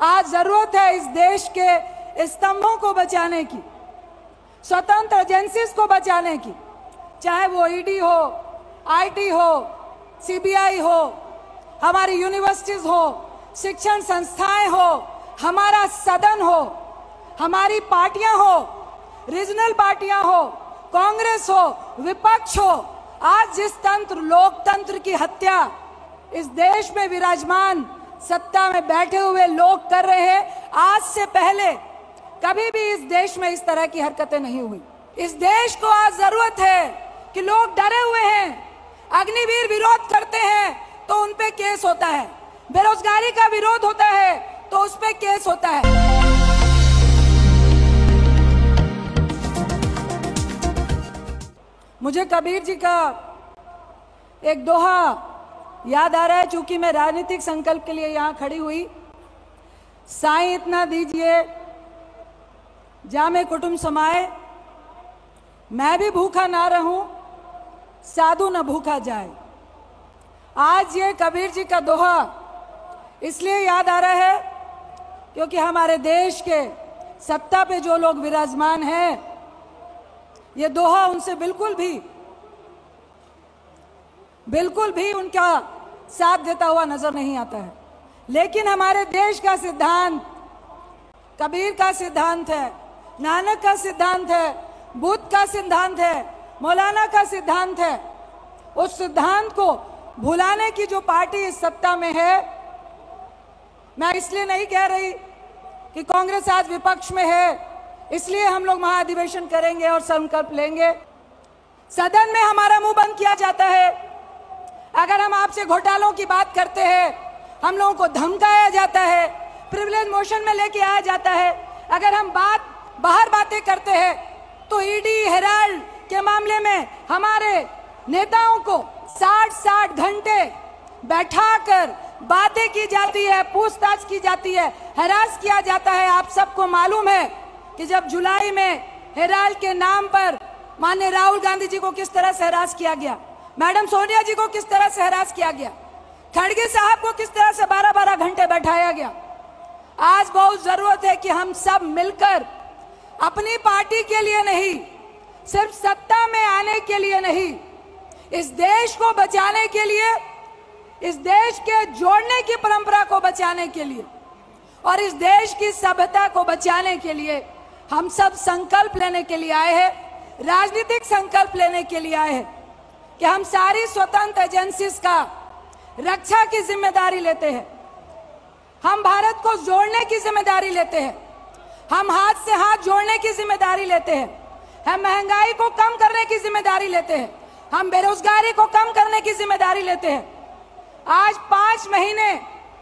आज जरूरत है इस देश के स्तंभों को बचाने की, स्वतंत्र एजेंसीज को बचाने की, चाहे वो ईडी हो, आईटी हो, सीबीआई हो, हमारी यूनिवर्सिटीज हो, शिक्षण संस्थाएं हो, हमारा सदन हो, हमारी पार्टियां हो, रीजनल पार्टियां हो, कांग्रेस हो, विपक्ष हो। आज जिस तंत्र, लोकतंत्र की हत्या इस देश में विराजमान सत्ता में बैठे हुए लोग कर रहे हैं, आज से पहले कभी भी इस देश में इस तरह की हरकतें नहीं हुई। इस देश को आज जरूरत है कि लोग डरे हुए हैं, अग्निवीर विरोध करते हैं तो उन पे केस होता है, बेरोजगारी का विरोध होता है तो उस पे केस होता है। मुझे कबीर जी का एक दोहा याद आ रहा है, चूंकि मैं राजनीतिक संकल्प के लिए यहां खड़ी हुई। साईं इतना दीजिए जामे कुटुंब समाए, मैं भी भूखा ना रहूं साधु न भूखा जाए। आज ये कबीर जी का दोहा इसलिए याद आ रहा है क्योंकि हमारे देश के सत्ता पे जो लोग विराजमान हैं, ये दोहा उनसे बिल्कुल भी उनका साथ देता हुआ नजर नहीं आता है। लेकिन हमारे देश का सिद्धांत कबीर का सिद्धांत है, नानक का सिद्धांत है, बुद्ध का सिद्धांत है, मौलाना का सिद्धांत है। उस सिद्धांत को भुलाने की जो पार्टी इस सत्ता में है, मैं इसलिए नहीं कह रही कि कांग्रेस आज विपक्ष में है इसलिए हम लोग महाधिवेशन करेंगे और संकल्प लेंगे। सदन में हमारा मुंह बंद किया जाता है, अगर हम आपसे घोटालों की बात करते हैं हम लोगों को धमकाया जाता है, प्रिविलेज मोशन में लेके आया जाता है। अगर हम बाहर बातें करते हैं तो ईडी, हेराल्ड के मामले में हमारे नेताओं को 60 घंटे बैठाकर बातें की जाती है, पूछताछ की जाती है, हरास किया जाता है। आप सबको मालूम है कि जब जुलाई में हेराल्ड के नाम पर माननीय राहुल गांधी जी को किस तरह से हरास किया गया, मैडम सोनिया जी को किस तरह से हरास किया गया, खड़गे साहब को किस तरह से 12-12 घंटे बैठाया गया। आज बहुत जरूरत है कि हम सब मिलकर अपनी पार्टी के लिए नहीं, सिर्फ सत्ता में आने के लिए नहीं, इस देश को बचाने के लिए, इस देश के जोड़ने की परंपरा को बचाने के लिए और इस देश की सभ्यता को बचाने के लिए हम सब संकल्प लेने के लिए आए हैं, राजनीतिक संकल्प लेने के लिए आए हैं कि हम सारी स्वतंत्र एजेंसीज का रक्षा की जिम्मेदारी लेते हैं, हम भारत को जोड़ने की जिम्मेदारी लेते हैं, हम हाथ से हाथ जोड़ने की जिम्मेदारी लेते हैं, हम महंगाई को कम करने की जिम्मेदारी लेते हैं, हम बेरोजगारी को कम करने की जिम्मेदारी लेते हैं। आज 5 महीने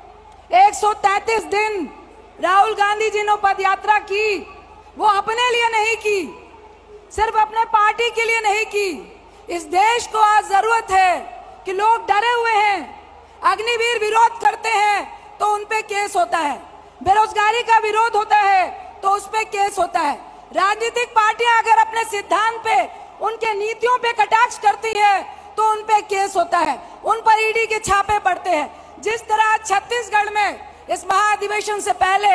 133 दिन राहुल गांधी जी ने पदयात्रा की, वो अपने लिए नहीं की, सिर्फ अपने पार्टी के लिए नहीं की। इस देश को आज जरूरत है कि लोग डरे हुए हैं, अग्निवीर विरोध करते हैं तो उन पे केस होता है, बेरोजगारी का विरोध होता है तो उस पे केस होता है। राजनीतिक पार्टियां अगर अपने सिद्धांत पे, उनके नीतियों पे कटाक्ष करती है तो उन पे केस होता है, उन पर ईडी के छापे पड़ते हैं। जिस तरह छत्तीसगढ़ में इस महाधिवेशन से पहले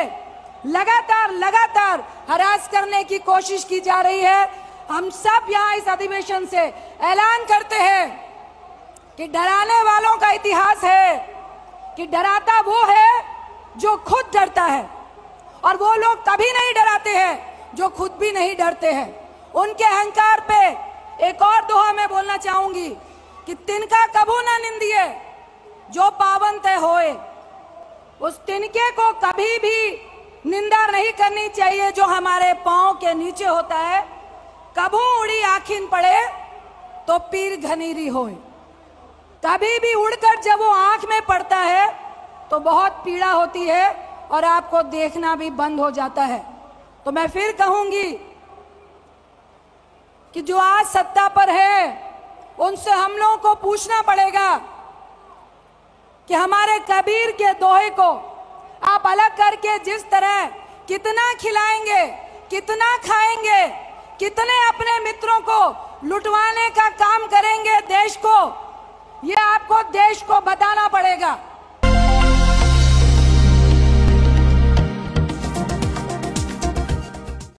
लगातार हरास करने की कोशिश की जा रही है, हम सब यहाँ इस अधिवेशन से ऐलान करते हैं कि डराने वालों का इतिहास है कि डराता वो है जो खुद डरता है, और वो लोग कभी नहीं डराते हैं जो खुद भी नहीं डरते हैं। उनके अहंकार पे एक और दोहा मैं बोलना चाहूंगी कि तिनका कभू ना निंदिए जो पावन तय होए। उस तिनके को कभी भी निंदा नहीं करनी चाहिए जो हमारे पांव के नीचे होता है। कभू उड़ी आखिन पड़े तो पीर घनीरी होए। कभी भी उड़कर जब वो आंख में पड़ता है तो बहुत पीड़ा होती है और आपको देखना भी बंद हो जाता है। तो मैं फिर कहूंगी कि जो आज सत्ता पर है उनसे हम लोगों को पूछना पड़ेगा कि हमारे कबीर के दोहे को आप अलग करके जिस तरह कितना खिलाएंगे, कितना खाएंगे, कितने अपने मित्रों को लुटवाने का काम करेंगे देश को, ये आपको देश को बताना पड़ेगा।